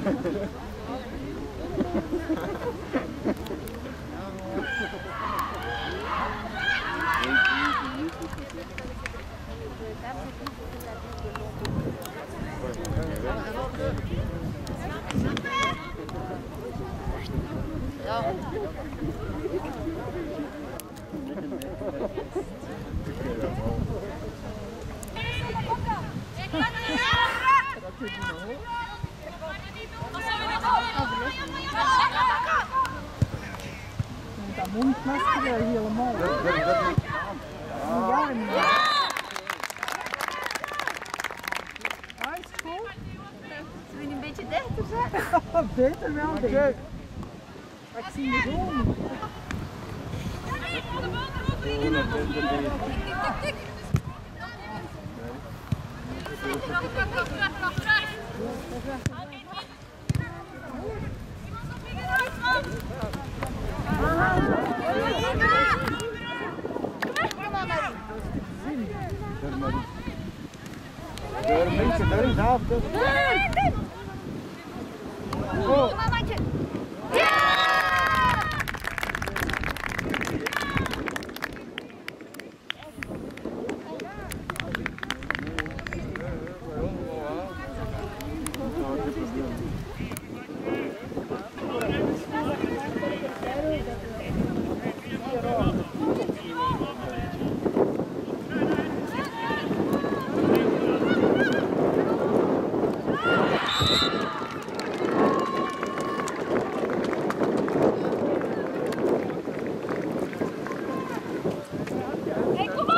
Dat mondmasker helemaal. Hij is goed. Zullen we een beetje dichter zijn? Beter wel, denk ik. Ik zie de zon. Mensen, daar is af. Hey, kom op!